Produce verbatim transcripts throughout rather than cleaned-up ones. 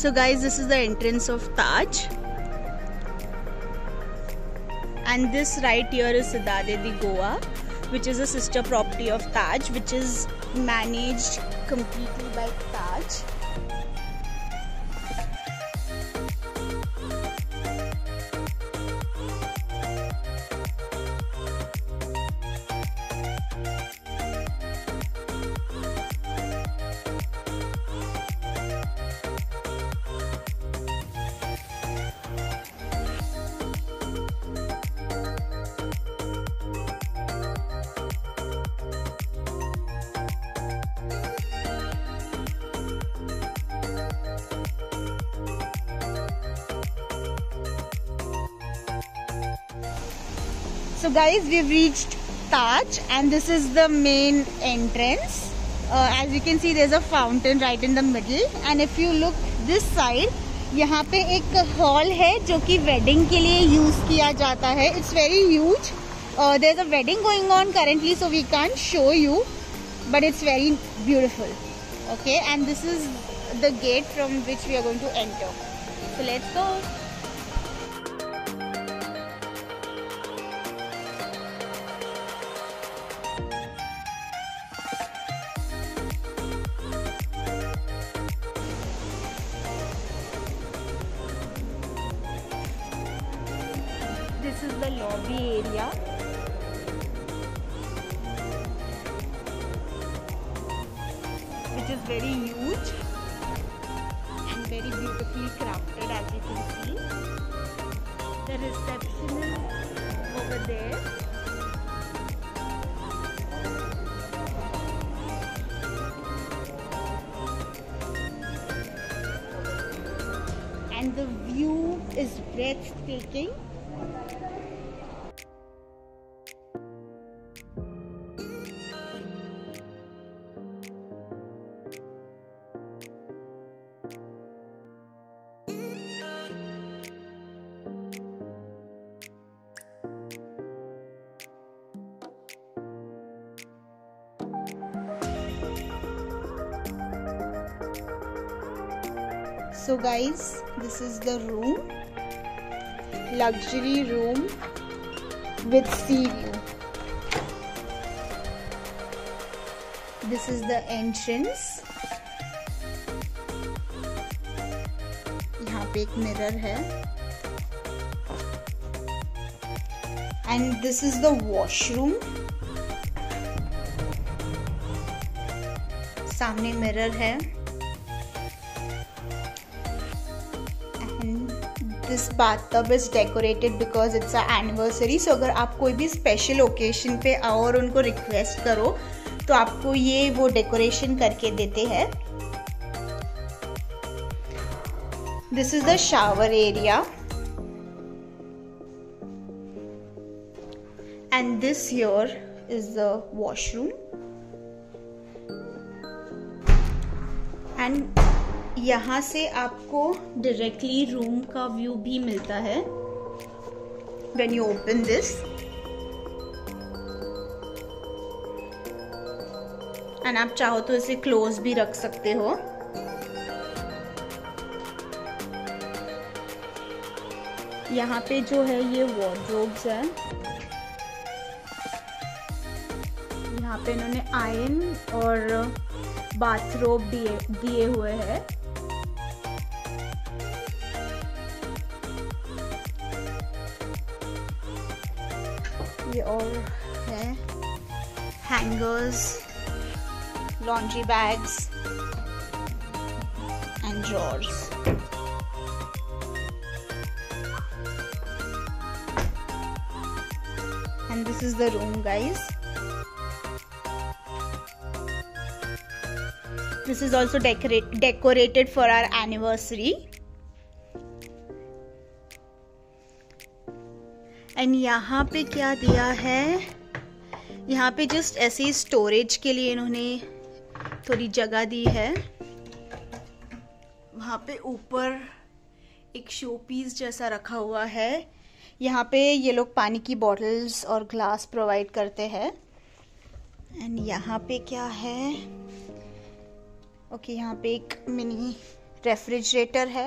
So guys, this is the entrance of Taj, and this right here is Siddharth Goa, which is a sister property of Taj, which is managed completely by Taj. So guys, we've reached Taj and this is the main entrance. Uh, as you can see, there's a fountain right in the middle, and if you look this side, यहाँ पे एक hall है जो कि wedding के लिए use किया जाता है. It's very huge. Uh, there's a wedding going on currently, so we can't show you, but it's very beautiful. Okay, and this is the gate from which we are going to enter. So let's go. This is the lobby area. Which is very huge and very beautifully crafted, as you can see. The reception is over there. And the view is breathtaking. So guys, this is the room, luxury room with sea view. This is the entrance. यहाँ पे एक mirror है. And this is the washroom. सामने mirror है. This bathtub is decorated because it's an anniversary. So अगर आप कोई भी special occasion पे आओ और उनको request करो तो आपको ये वो decoration करके देते हैं. This is the shower area. And this here is the washroom. And यहाँ से आपको directly room का view भी मिलता है when you open this. And आप चाहो तो इसे close भी रख सकते हो. यहाँ पे जो है ये wardrobes है. यहाँ पे इन्होंने iron और bathrobe दिए दिए हुए हैं. ये और है hangers, laundry bags and drawers. And this is the room, guys. This is also decorate decorated for our anniversary. And यहाँ पे क्या दिया है, यहाँ पे जस्ट ऐसे ही स्टोरेज के लिए इन्होंने थोड़ी जगह दी है. वहाँ पे ऊपर एक शो पीस जैसा रखा हुआ है. यहाँ पे ये लोग पानी की बॉटल्स और ग्लास प्रोवाइड करते हैं. एंड यहाँ पे क्या है, ओके okay, यहाँ पे एक मिनी रेफ्रिजरेटर है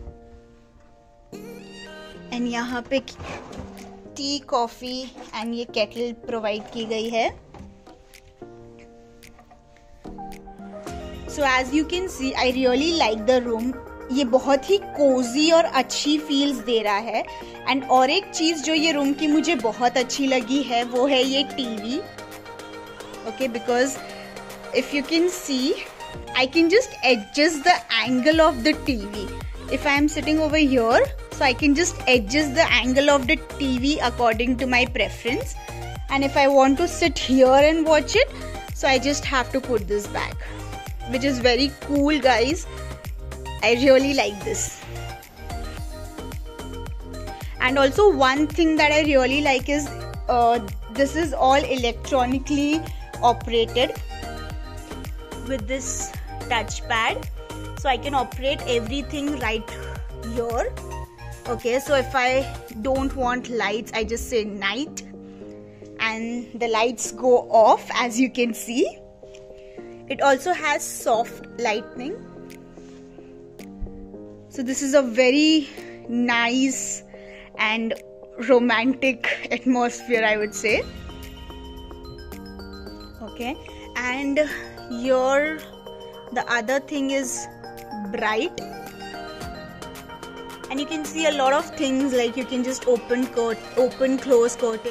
एंड यहाँ पे टी कॉफी एंड ये केटल प्रोवाइड की गई है। So as you can see I really like the room. ये बहुत ही कोजी और अच्छी फील्स दे रहा है। एंड और एक चीज जो ये रूम की मुझे बहुत अच्छी लगी है वो है ये TV. Okay, because if you can see I can just adjust the angle of the TV. If I am sitting over here, so I can just adjust the angle of the T V according to my preference, and if I want to sit here and watch it, so I just have to put this back, which is very cool, guys. I really like this. And also one thing that I really like is uh, this is all electronically operated with this touchpad, so I can operate everything right here. Okay, so if I don't want lights, I just say night and the lights go off, as you can see. It also has soft lighting. So this is a very nice and romantic atmosphere, I would say. Okay, and here the other thing is bright. And you can see a lot of things, like you can just open curt open close curtain.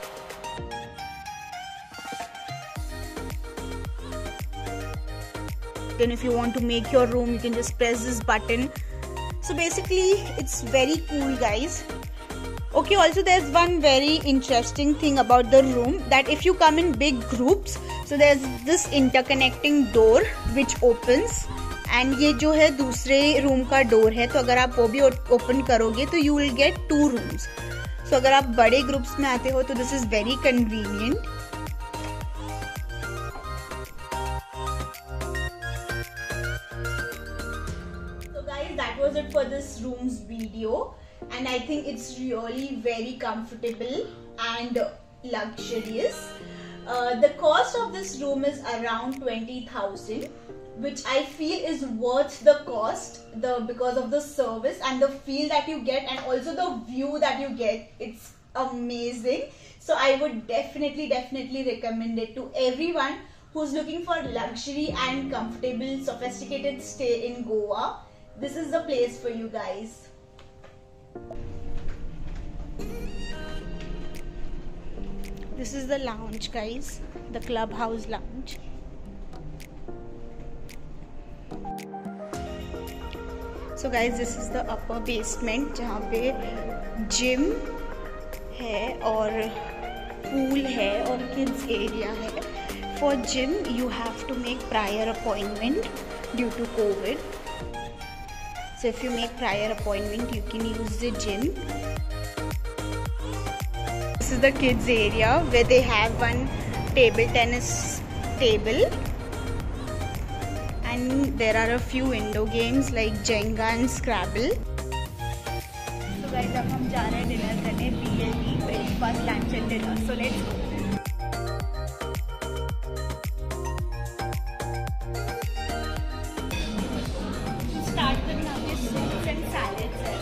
Then if you want to make your room, you can just press this button. So basically it's very cool, guys. Okay, also there's one very interesting thing about the room, that if you come in big groups, so there's this interconnecting door which opens. And ये जो है दूसरे room का door है, तो अगर आप वो भी ओपन करोगे तो you will get two rooms. So अगर आप बड़े ग्रुप्स में आते हो तो this is very convenient. So guys, that was it for this room's video, and I think it's really very comfortable and luxurious. Uh, the cost of this room is around twenty thousand. Which I feel is worth the cost, the because of the service and the feel that you get, and also the view that you get. It's amazing. So I would definitely definitely recommend it to everyone who's looking for luxury and comfortable sophisticated stay in Goa. This is the place for you guys. This is the lounge, guys, the clubhouse lounge. So guys, this is the upper basement, जहाँ पे gym है और pool है और kids area है. For gym, you have to make prior appointment due to COVID. So if you make prior appointment, you can use the gym. This is the kids area where they have one table tennis table. And there are a few indoor games like Jenga and Scrabble. So guys, अब हम जा रहे हैं dinner करने, B L T, breakfast, lunch and dinner. So let's go. Start with now this soups and salads है.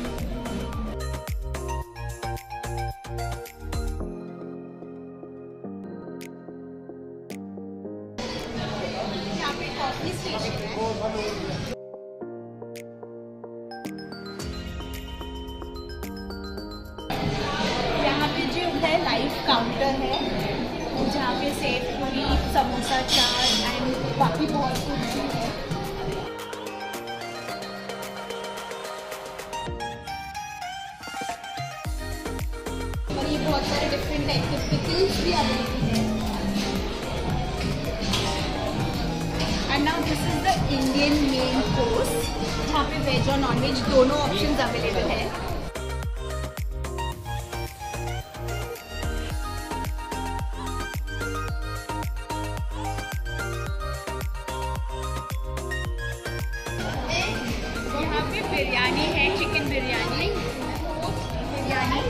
यहाँ पे जो है लाइव काउंटर है, जहाँ पे सेव पूरी, समोसा, चाट एंड बाकी बहुत कुछ है। और ये बहुत सारे डिफरेंट टाइप के पिकल्स भी अवेलेबल है। And now this is the Indian main course, जहाँ पे वेज और नॉन वेज दोनों ऑप्शंस अवेलेबल है। यहाँ पे बिरयानी है, चिकन बिरयानी, बिरयानी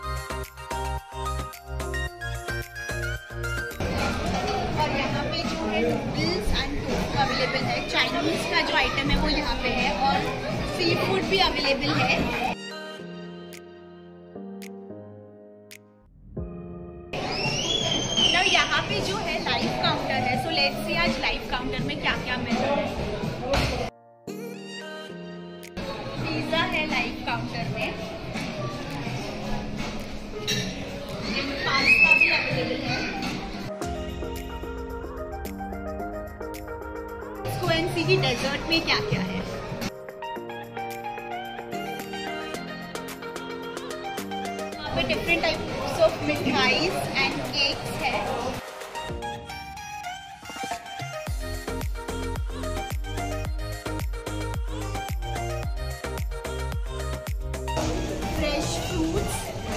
और यहाँ पे जो है पे नूडल्स एंड टोफू अवेलेबल है। चाइनीज का जो आइटम है वो यहाँ पे है और सी फूड भी अवेलेबल है। तो यहाँ पे जो है लाइव काउंटर है। सो लेट्स सी आज लाइव काउंटर में क्या क्या मिल रहा है। पिज्जा है लाइव काउंटर में, पास्ता भी अवेलेबल है। इसको एनसी की डेजर्ट में क्या क्या है। यहाँ पे डिफरेंट टाइप्स ऑफ मिठाईज एंड केक्स है। Fresh fruits,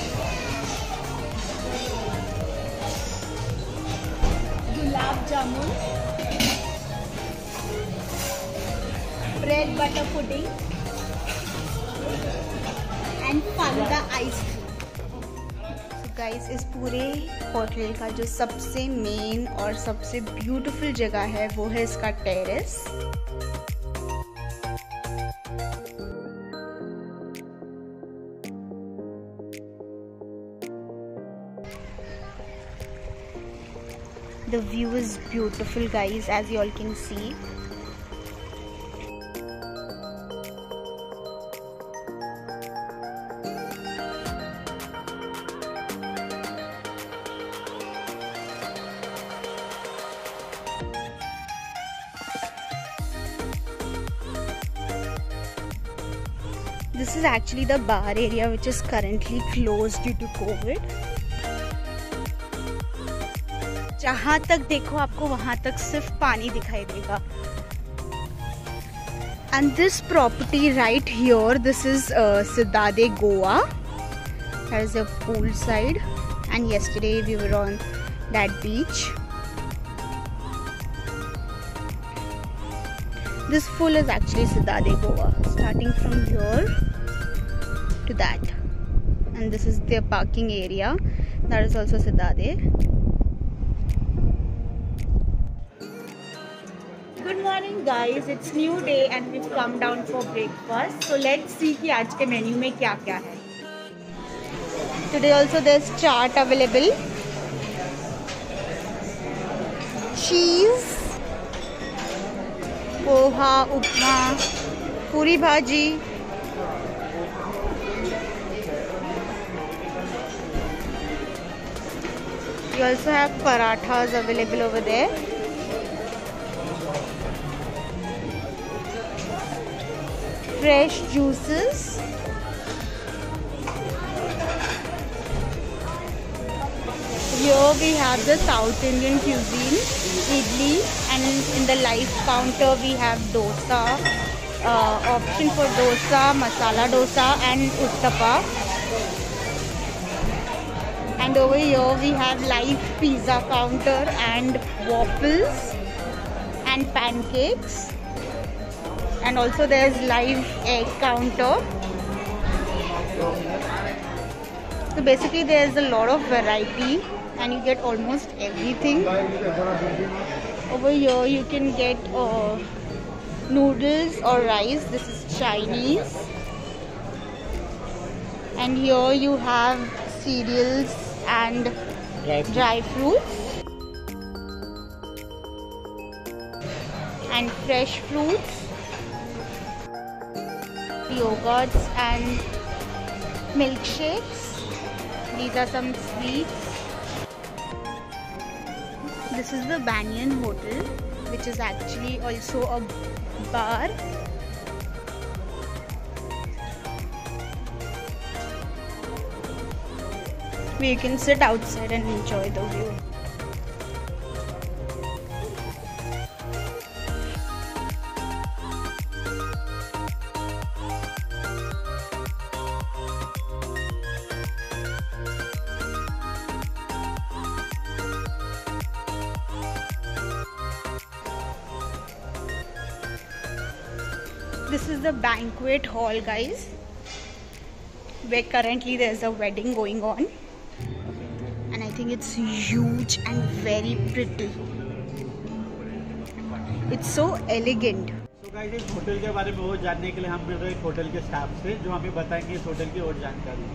gulab jamun, bread butter pudding and falooda ice cream. Guys, इस पूरे होटल का जो सबसे मेन और सबसे ब्यूटीफुल जगह है वो है इसका terrace. The view is beautiful guys, as you all can see. This is actually the bar area which is currently closed due to COVID. जहाँ तक देखो आपको वहाँ तक सिर्फ पानी दिखाई देगा। And this property right here, this is uh, Cidade Goa. That is a poolside. And yesterday we were on that beach. This full is actually Cidade Goa, starting from here to that. And this is their parking area. That is also Cidade. Good morning guys, it's new day and we've come down for breakfast. So let's see कि आज के menu में क्या क्या है। Today also there's chaat available, cheese, poha, उपमा, पूरी भाजी, you also have parathas available over there. Fresh juices, here we have the South Indian cuisine, idli, and in the live counter we have dosa, uh, option for dosa, masala dosa and uttapa. And over here we have live pizza counter and waffles and pancakes. And also there's live egg counter. So basically there's a lot of variety and you get almost everything. Over here you can get uh, noodles or rice. This is Chinese. And here you have cereals and dry fruits and fresh fruits, yogurts and milkshakes. These are some sweets. This is the Banyan Hotel, which is actually also a bar. Where you can sit outside and enjoy the view. This is the banquet hall, guys, where currently there's a wedding going on, and I think it's huge and very pretty. It's so elegant. So guys, इस hotel के बारे में और जानने के लिए हम मिल रहे हैं होटल के स्टाफ से, जो हमें बताएंगे इस होटल की और जानकारी.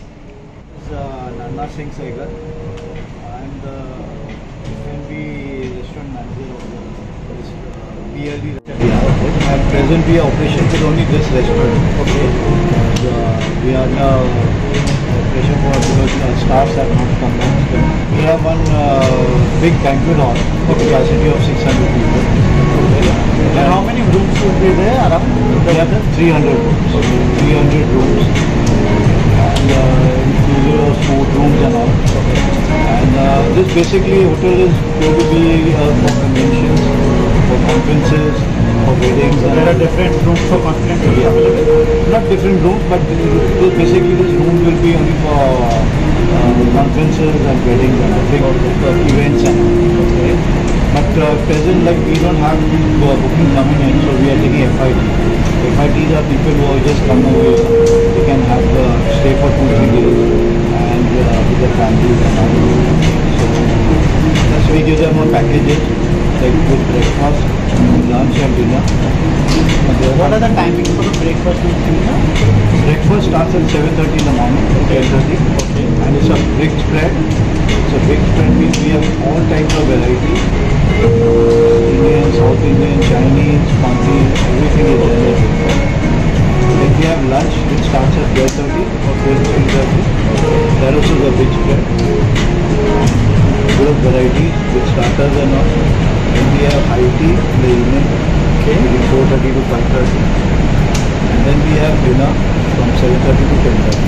Nana Singh Saigar. I am the F and B restaurant manager of this B L D restaurant. At present, we are operation with only this restaurant. Okay. And, uh, we are now operation for because uh, staffs have not come back. We have one uh, big banquet hall with capacity of six hundred people. Okay. And how many rooms will be there? Around we have three hundred rooms. three hundred rooms. And uh, inclusive of food rooms and all. And uh, this basically hotel is going to be uh, for conventions, for conferences, for weddings. So there are different rooms for conferences available? Not different rooms, but this, basically this room will be only for uh, conferences and weddings and big uh, events and all. Okay. But uh, present, like we don't have uh, booking coming in, so we are taking F I T. F I Ts are people who are just come over here. They can have uh, stay for two three days and uh, with their families and all. So that's we give them more packages like with breakfast, lunch and dinner. And what are the timings for the breakfast and dinner? Breakfast starts at seven thirty in the morning, eight thirty. Okay. And it's a big spread. So big spread means we have all types of varieties. Indian, South Indian, Chinese, Punjabi, everything is there. Then we have lunch, which starts at twelve thirty or twelve thirty. That also is a big spread. Good of varieties with starters and all. Then we have high tea in the evening, okay, between four thirty to five thirty. And then we have dinner from seven thirty to ten thirty.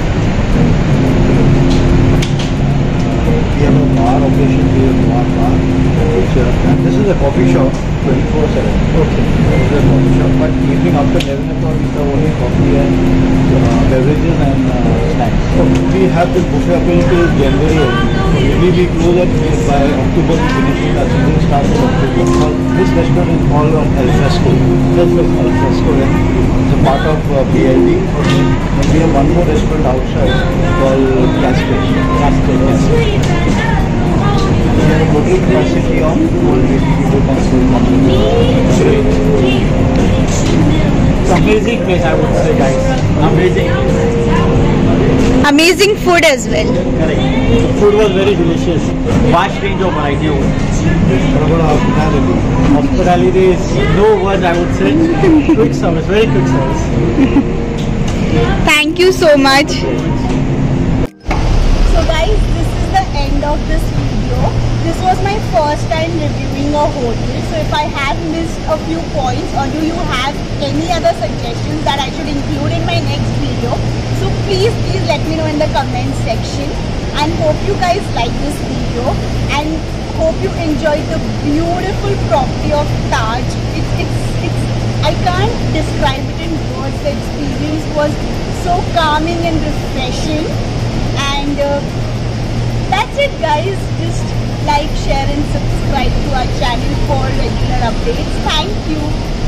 We have a bar operation, we have a bar bar, which, uh, and this is a coffee shop, twenty-four seven. Okay. This is a coffee shop, but evening after eleven o'clock we serve only coffee and uh, beverages and uh, snacks. So we have this buffet open till January only. Usually we close at by October to finish it. Our season starts in October. So this restaurant is called on Al Fresco. That's what Al Fresco, and it's a part of uh, B L D. Okay. And we have one more restaurant outside called Cascade. Cascade. Yes. We have a total capacity of four hundred eighty people can still come to this. It's amazing place, I would say, guys. Amazing. Amazing food as well. Correct. The food was very delicious. Vast range of variety. Hospitality. Hospitality is no words, I would say. Quick service, very quick service. Thank you so much. So guys, this is the end of this video. This was my first time reviewing a hotel. So if I have missed a few points, or do you have any other suggestions that I should include in my next video, so please please let me know in the comment section. And hope you guys like this video, and hope you enjoyed the beautiful property of Taj. It's it's it's I can't describe it in words. The experience was so calming and refreshing. And uh, that's it, guys. Just like, share and subscribe to our channel for regular updates. Thank you.